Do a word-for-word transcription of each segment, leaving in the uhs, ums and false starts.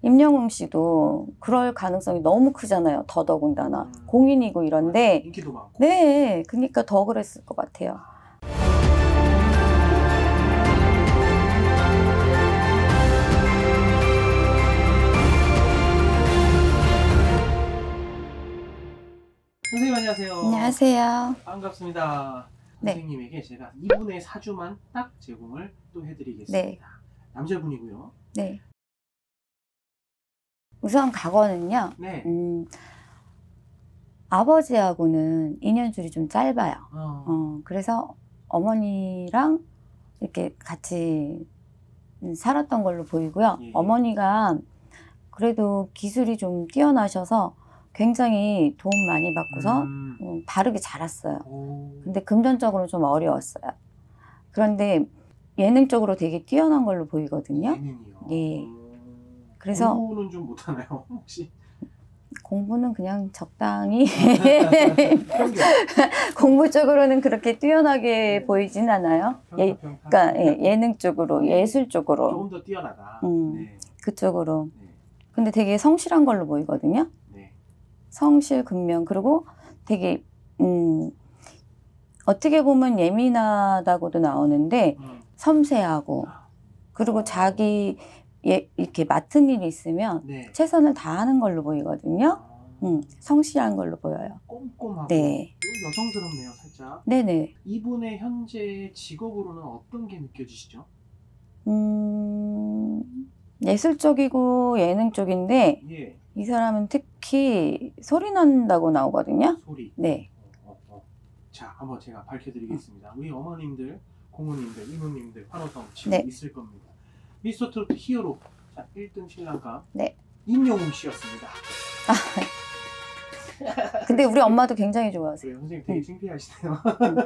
임영웅 씨도 그럴 가능성이 너무 크잖아요. 더더군다나 음. 공인이고 이런데. 인기도 많고. 네, 그러니까 더 그랬을 것 같아요. 선생님 안녕하세요. 안녕하세요. 반갑습니다. 네. 선생님에게 제가 이분의 사주만 딱 제공을 또 해드리겠습니다. 네. 남자분이고요. 네. 우선 과거는요. 네. 음, 아버지하고는 인연줄이 좀 짧아요. 어. 어, 그래서 어머니랑 이렇게 같이 살았던 걸로 보이고요. 예. 어머니가 그래도 기술이 좀 뛰어나셔서 굉장히 도움 많이 받고서 음. 음, 바르게 자랐어요. 오. 근데 금전적으로 좀 어려웠어요. 그런데 예능적으로 되게 뛰어난 걸로 보이거든요. 예능이요. 네. 음. 그래서 공부는 좀 못하나요? 혹시? 공부는 그냥 적당히 평균. 공부 쪽으로는 그렇게 뛰어나게 네. 보이진 않아요. 평타, 예, 평타. 그러니까 예, 예능 쪽으로, 예술 쪽으로. 조금 더 뛰어나다. 음, 네. 그쪽으로. 네. 근데 되게 성실한 걸로 보이거든요. 네. 성실, 근면. 그리고 되게 음, 어떻게 보면 예민하다고도 나오는데 음. 섬세하고, 그리고 어. 자기 예, 이렇게 맡은 일이 있으면 네. 최선을 다하는 걸로 보이거든요. 아. 음, 성실한 걸로 보여요. 꼼꼼하고. 네. 여성스럽네요, 살짝. 네네. 이분의 현재 직업으로는 어떤 게 느껴지시죠? 음, 예술 쪽이고 예능 쪽인데 예. 이 사람은 특히 소리 난다고 나오거든요. 소리. 네. 어, 어, 어. 자, 한번 제가 밝혀드리겠습니다. 우리 어머님들, 고모님들, 이모님들, 환호성 지금 네. 있을 겁니다. 미스터 트로트 히어로. 자, 일 등 신랑감. 네. 임영웅 씨였습니다. 근데 우리 엄마도 굉장히 좋아하세요. 그래요, 선생님 되게 음. 창피하시네요.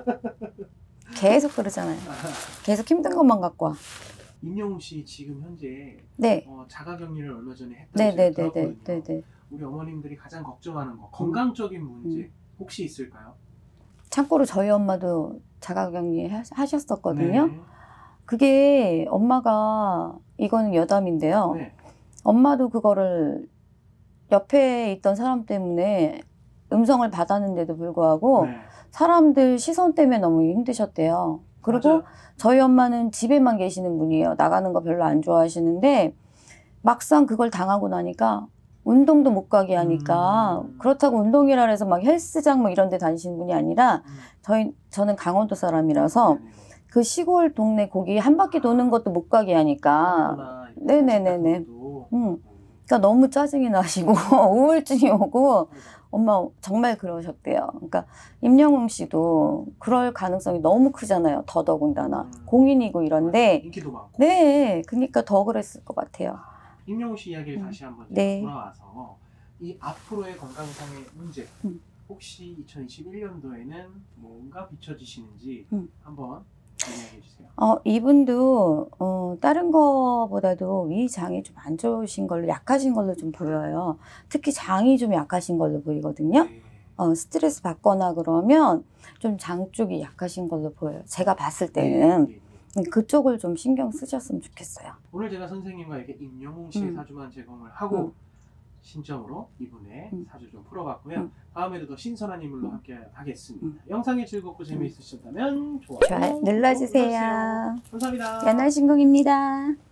계속 그러잖아요. 계속 힘든 것만 갖고 와. 임영웅 씨 지금 현재 네. 어, 자가격리를 얼마 전에 했다고 제가 들었거든요. 네네네네. 우리 어머님들이 가장 걱정하는 거, 건강적인 문제 음. 혹시 있을까요? 참고로 저희 엄마도 자가격리 하- 하셨었거든요. 네. 그게 엄마가, 이거는 여담인데요. 네. 엄마도 그거를 옆에 있던 사람 때문에 음성을 받았는데도 불구하고 네. 사람들 시선 때문에 너무 힘드셨대요. 그리고 맞아요. 저희 엄마는 집에만 계시는 분이에요. 나가는 거 별로 안 좋아하시는데 막상 그걸 당하고 나니까 운동도 못 가게 하니까 음. 그렇다고 운동이라 해서 막 헬스장 뭐 이런 데 다니시는 분이 아니라 음. 저희, 저는 강원도 사람이라서 네네. 그 시골 동네 거기 한 바퀴 도는 것도 못 가게 하니까 하거나 이렇게 네네네네. 산책 같은 것도. 음. 그러니까 너무 짜증이 나시고 우울증이 오고 엄마 정말 그러셨대요. 그러니까 임영웅 씨도 그럴 가능성이 너무 크잖아요. 더더군다나 음. 공인이고 이런데. 인기도 많고. 네, 그러니까 더 그랬을 것 같아요. 임영웅 씨 이야기를 음. 다시 한번 네. 돌아와서 이 앞으로의 건강상의 문제 음. 혹시 이천이십일 년도에는 뭔가 비춰지시는지 음. 한번 이야기해 주세요. 어, 이분도 어, 다른 거보다도 위장이 좀 안 좋으신 걸로, 약하신 걸로 좀 보여요. 특히 장이 좀 약하신 걸로 보이거든요. 네. 어, 스트레스 받거나 그러면 좀 장 쪽이 약하신 걸로 보여요. 제가 봤을 때는. 네, 네, 네. 그쪽을 좀 신경 쓰셨으면 좋겠어요. 오늘 제가 선생님과 이렇게 임영웅 씨의 음. 사주만 제공을 하고 음. 신점으로 이분의 음. 사주 좀 풀어봤고요. 음. 다음에도 더 신선한 인물로 음. 함께 하겠습니다. 음. 영상이 즐겁고 재미있으셨다면 좋아요, 좋아요. 구독 눌러주세요. 눌러주세요. 감사합니다. 연화신공입니다.